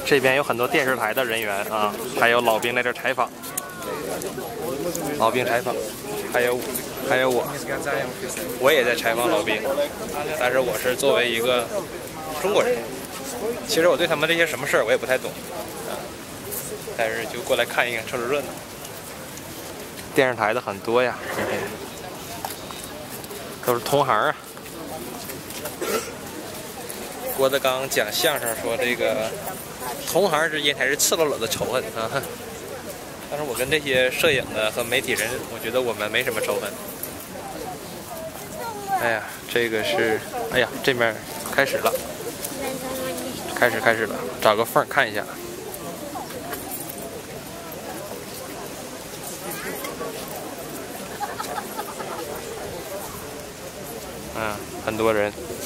这边有很多电视台的人员啊，还有老兵在这采访，老兵采访，还有我也在采访老兵，但是我是作为一个中国人，其实我对他们这些什么事儿我也不太懂，但是就过来看一看，凑凑热闹。电视台的很多呀，今天都是同行啊。郭德纲讲相声说，这个同行之间才是赤裸裸的仇恨啊。但是我跟这些摄影的和媒体人，我觉得我们没什么仇恨。哎呀，这个是，哎呀，这边开始了，开始了，找个缝看一下。很多人。